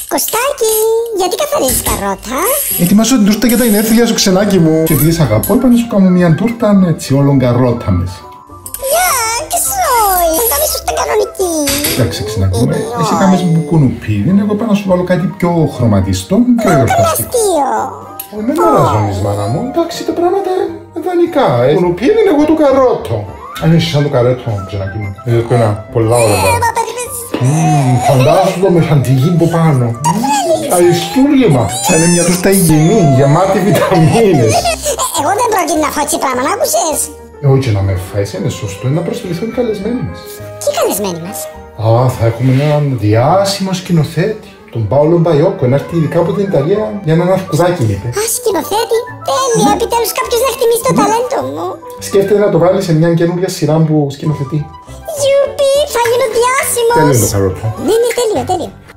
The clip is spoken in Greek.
Κωστάκι, γιατί καθαρίζεις καρότα? Ετοιμάζω την τούρτα για τα γενέθλια σου, ξενάκι μου. Και επειδή σ' αγαπώ, είπα να σου κάνω μια τούρτα έτσι, όλον καρότα μέσα. Γεια, και σόι, θα κάνεις τούρτα κανονική. Εντάξει, ξενάκι μου, εσύ κάμες μου κουνουπίδι, εγώ πάω να σου βάλω κάτι πιο χρωματιστό, πιο εορταστικό. Αστείο. Με μαραζώνεις, μάνα μου, εντάξει, τα πράγματα ιδανικά. Κουνουπίδι είναι εγώ το καρότο. Αν είσαι σαν το καρότο, ξενάκι μου. Εδώ ένα πολλά ωραία. Φαντάζομαι το με φαντιγί από πάνω. Αριστούργημα. Θα είναι μια τούρτα υγιεινή, γεμάτη βιταμίνες. Εγώ δεν πρόκειται να φάω έτσι πράγμα, να άκουσες? Όχι να με φάεις, είναι σωστό, είναι να προσφυληθούν οι καλεσμένοι μας. Τι καλεσμένοι μας? Θα έχουμε έναν διάσημο σκηνοθέτη, τον Πάολο Μπαϊόκο, να έρθει ειδικά από την Ιταλία για έναν αρκουδάκι, είπε. Σκηνοθέτη, τέλεια, επιτέλους κάποιος να χτιμήσει το ταλέντο μου. Σκέφτεται να το βάλει σε μια καινούργια σειρά που σκηνοθετεί. Γιουπί, θα γίνω διάσημος. Τέλειο το καρότο. Ναι, τέλειο.